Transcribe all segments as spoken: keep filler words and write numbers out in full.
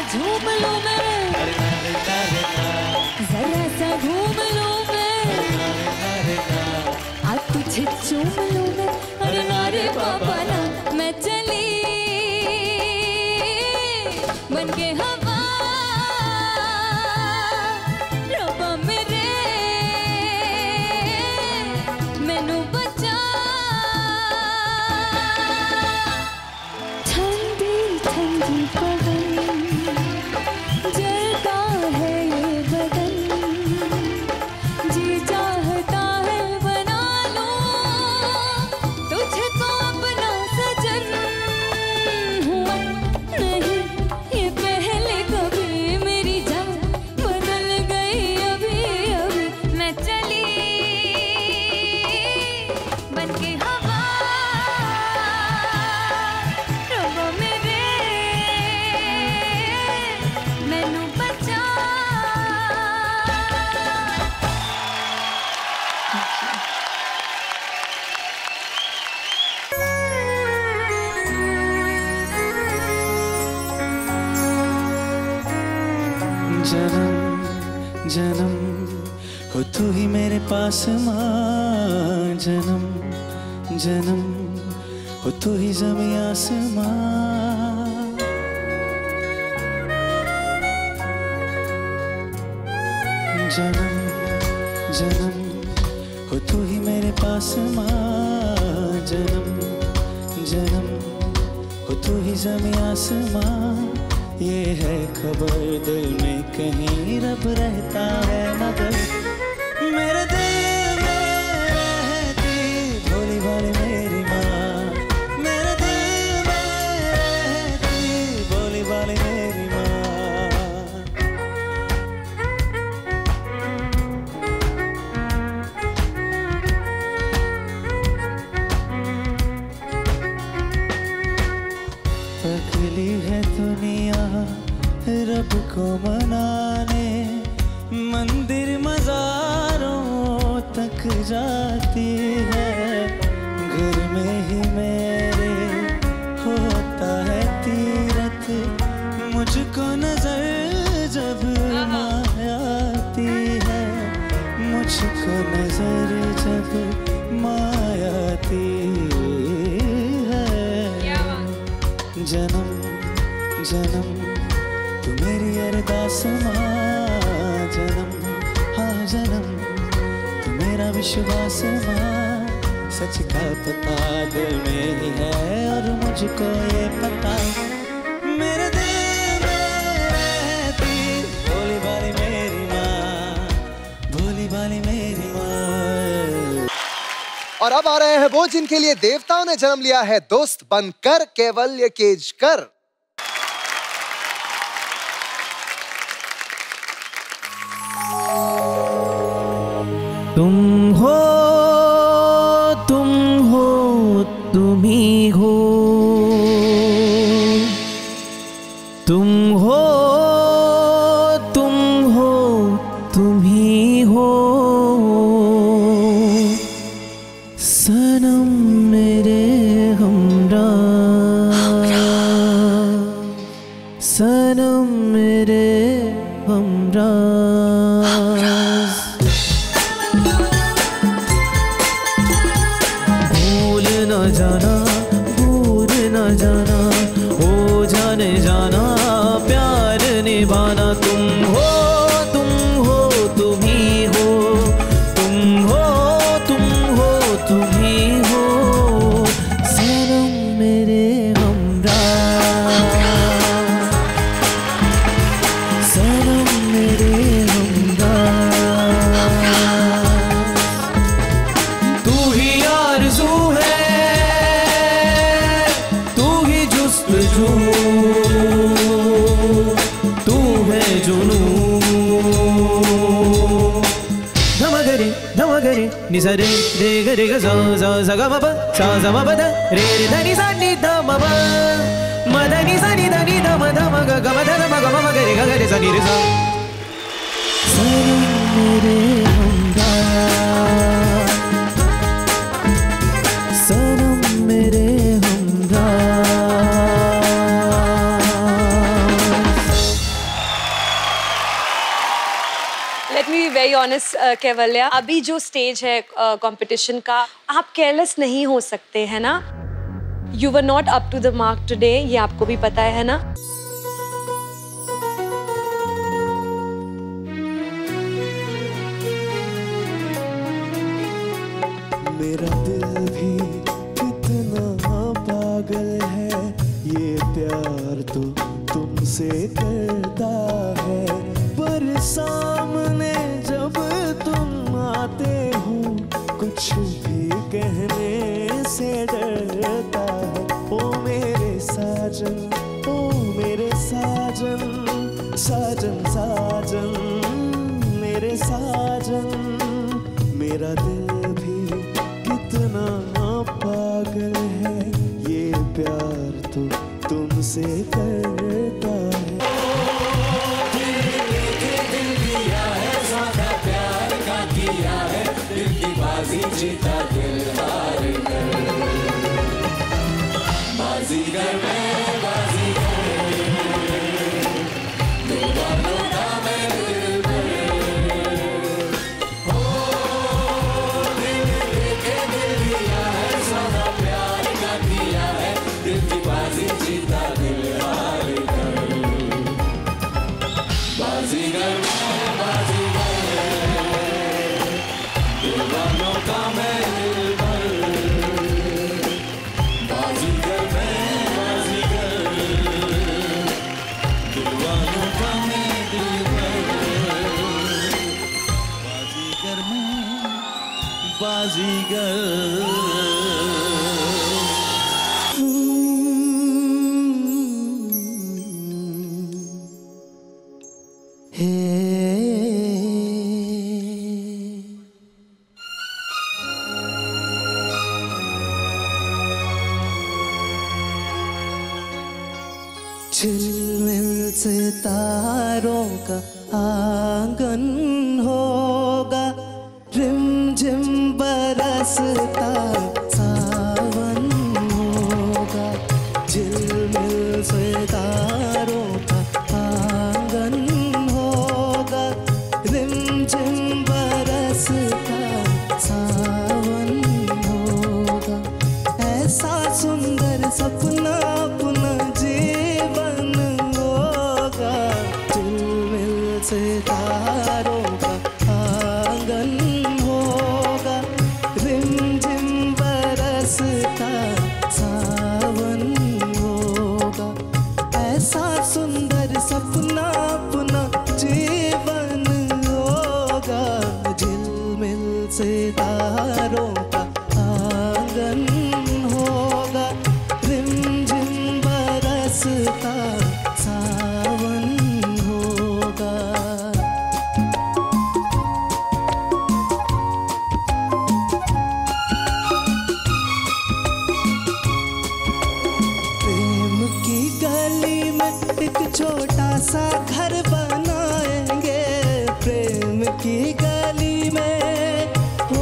झूम लूं मैं, जरा सा घूम लूं मैं, आज तुझे चूम लूं मैं। अरे नारे बाबा ना, मैं चली बन के हवा, रब्बा मेरे मैनू बचा। ठंडी ठंडी पवन जलता है ये बदन, जी चाहता है बना लूं तुझको अपना सजन। हुआ नहीं ये पहले कभी, मेरी जान बदल गई अभी अभी। मैं चली बन के हवा, रब्बा मेरे मैनू बचा। जन्म जन्म हो तू ही मेरे पास माँ, जन्म जन्म हो तू ही ज़मीं आसमां। जन्म जन्म हो तू ही मेरे पास माँ, जन्म जन्म हो तू ही ज़मीं आसमां। ये है खबर दिल में कहीं रब रहता है मगर, मेरे दिल में रहती भोली भाली मेरी माँ, मेरे दिल में रहती भोली भाली मेरी माँ। पगली है दुनिया रब को मनाने, मंदिर मज़ारों तक जाती है, घर में ही मेरे होता है तीरथ। मुझको नजर जब मायाती है, मुझको नजर जब मायाती है। जन्म जन्म तू मेरी अरदास माँ, जन्म हाँ जन्म तू मेरा विश्वास माँ। सच का पता दिल में ही है और मुझको ये पता, मेरे दिल में रहती भोली भाली मेरी माँ, भोली भाली मेरी माँ। और अब आ रहे हैं वो जिनके लिए देवताओं ने जन्म लिया है, दोस्त बनकर कैवल्य केजकर। तुम हो तुम हो तुम ही हो, तुम हो तुम हो तुम ही हो, सनम मेरे हमराह, सनम मेरे हमराह। भूल न जाना भूल न जाना, ओ जाने जाना प्यार निभाना। तुम हो तुम हो तुम ही हो, तुम हो तुम हो तुम ही हो, सनम मेरे हमराह, सनम मेरे हमराह। तू ही आरज़ू है, तू ही जुस्तजू, तू है जुनून। धमगरे धमगरे निसा रे रे गरे ग सा सा सा ग म प सा सा म प ध रे रे ध नि सा नि ध म प म ध नि सा नि ध नि ध म ध म ग ग म ध ध म ग म म ग रे ग ग रे सा नि रे सा। सनम मेरे हमराह, सनम मेरे हमराह। ऑनेस्ट केवल्या, अभी जो स्टेज है कंपटीशन का, आप केयरलेस नहीं हो सकते है ना? You were not up to the mark today, ये आपको भी पता है ना? मेरा दिल भी कितना पागल है, ये प्यार तो तुमसे करता है, पर सामने जब तुम आते हो कुछ भी कहने से डरता है। ओ मेरे साजन, ओ मेरे साजन, साजन साजन मेरे साजन, मेरा दिल भी कितना पागल है, ये प्यार तो तुमसे करता है। दिल दिया है, ज़्यादा प्यार का किया है, दिल की बाजी जीता दिल हार कर, बाजीगर मैं बाजीगर, दिल वालों का मैं दिल भर, ओ दिल देके दिल दिया है, ज़्यादा प्यार का किया है, दिल की बाजी जीता दिल हार कर, बाजीगर मैं बाजीगर, दिल वालों का मैं दिल भर, बाजीगर मैं बाजीगर, दिल वालों का मैं दिल भर, बाजीगर मैं बाजीगर। झिलमिल सितारों का आंगन होगा, रिमझिम बरसता सावन होगा, झिलमिल सितारों का आंगन होगा, रिमझिम बरसता सावन होगा, ऐसा सुंदर सपना अपना जीवन होगा, झिलमिल सितारों का आंगन होगा, रिमझिम बरसता सावन होगा, ऐसा सुंदर सपना अपना जीवन होगा, झिलमिल सितारों का आंगन होगा, रिमझिम बरसता सावन होगा। प्रेम की गली में एक छोटा सा घर बनाएंगे, प्रेम की गली में, हो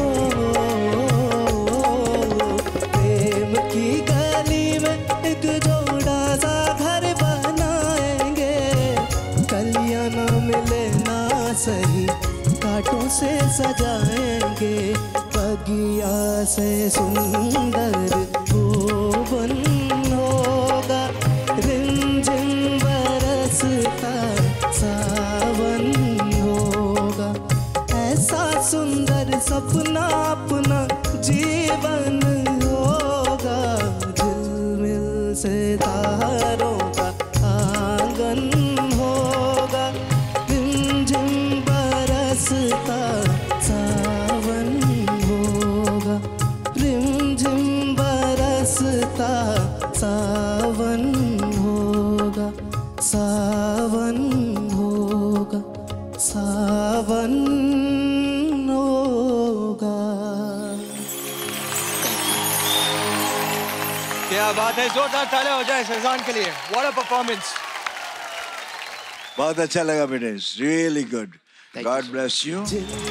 प्रेम की गली में एक जोड़ा सा घर बनाएंगे, कलियां ना मिले ना सही कांटों से सजाएंगे, बगिया से सुंदर भुवन होगा, रिमझिम बरसता सावन होगा, ऐसा सुंदर सपना अपना जीवन होगा, झिलमिल सितारों का आंगन होगा, रिमझिम बरसता सावन होगा, रिमझिम बरसता सावन होगा, सावन होगा, सावन होगा। क्या बात है, जोरदार तालियां हो जाए शहजान के लिए। What a performance. बहुत अच्छा लगा बेटे, really good, god bless you.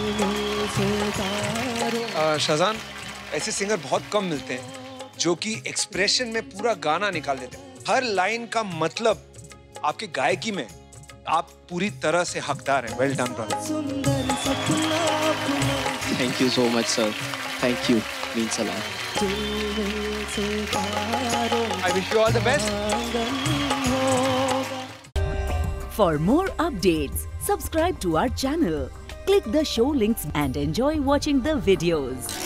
Shahzan, ऐसे सिंगर बहुत कम मिलते हैं जो कि एक्सप्रेशन में पूरा गाना निकाल देते हैं। हर लाइन का मतलब आपके गायकी में आप पूरी तरह से हकदार हैं। Well done brother. Thank you so much, sir. Thank you. Means a lot. I wish you all the best. For more updates, subscribe to our channel, click the show links and enjoy watching the videos.